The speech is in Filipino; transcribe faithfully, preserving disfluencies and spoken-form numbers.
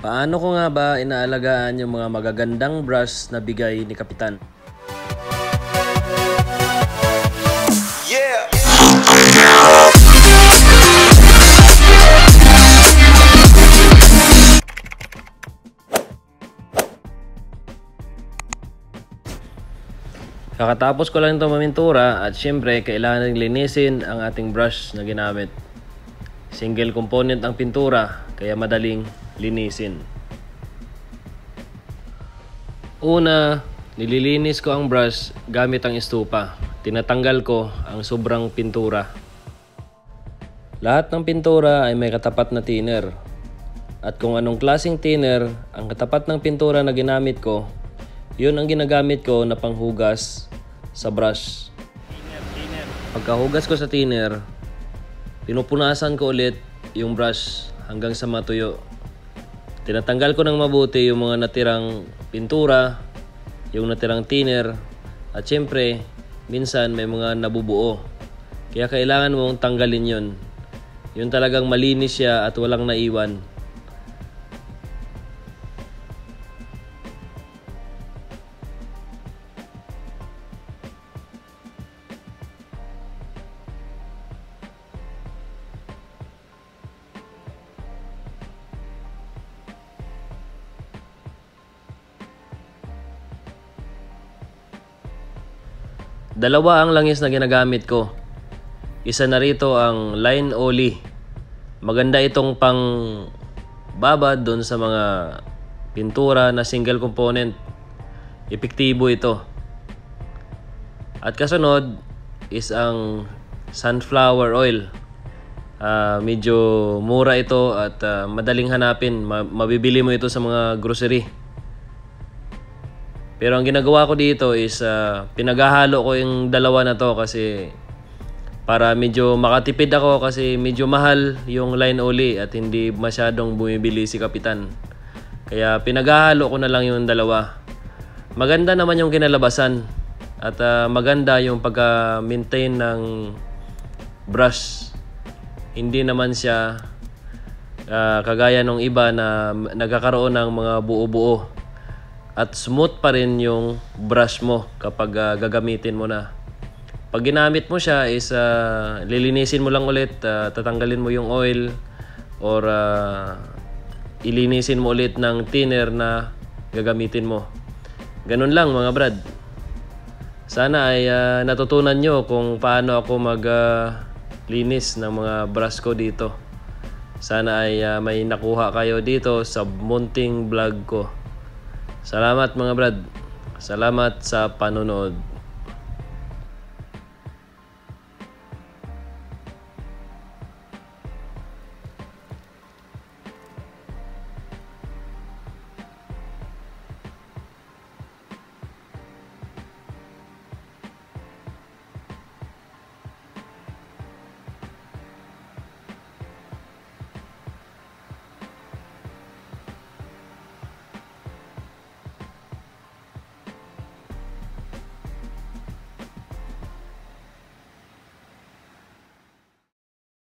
Paano ko nga ba inaalagaan yung mga magagandang brush na bigay ni Kapitan? Yeah. Kakatapos ko lang ito mamintura at syempre kailangan rin linisin ang ating brush na ginamit. Single component ang pintura kaya madaling linisin. Una, nililinis ko ang brush gamit ang estupa. Tinatanggal ko ang sobrang pintura. Lahat ng pintura ay may katapat na thinner. At kung anong klaseng thinner ang katapat ng pintura na ginamit ko, yun ang ginagamit ko na panghugas sa brush. Pagkahugas ko sa thinner, pinupunasan ko ulit yung brush hanggang sa matuyo. Tinatanggal ko ng mabuti yung mga natirang pintura, yung natirang thinner, at syempre, minsan may mga nabubuo. Kaya kailangan mong tanggalin yun. Yun talagang malinis siya at walang naiwan. Dalawa ang langis na ginagamit ko. Isa na rito ang line oli. Maganda itong pang babad doon sa mga pintura na single component. Epektibo ito. At kasunod is ang sunflower oil. Uh, medyo mura ito at uh, madaling hanapin. Ma- mabibili mo ito sa mga grocery. Pero ang ginagawa ko dito is uh, pinaghahalo ko yung dalawa na to kasi para medyo makatipid ako kasi medyo mahal yung line oli at hindi masyadong bumibili si Kapitan. Kaya pinaghahalo ko na lang yung dalawa. Maganda naman yung kinalabasan at uh, maganda yung pagka-maintain ng brush. Hindi naman siya uh, kagaya ng iba na nagkakaroon ng mga buo-buo. At smooth pa rin yung brush mo kapag uh, gagamitin mo na. Pag ginamit mo siya is uh, lilinisin mo lang ulit, uh, tatanggalin mo yung oil or uh, ilinisin mo ulit ng thinner na gagamitin mo. Ganun lang mga brad. Sana ay uh, natutunan nyo kung paano ako mag uh, linis ng mga brush ko dito. Sana ay uh, may nakuha kayo dito sa munting vlog ko. Salamat mga brad. Salamat sa panonood.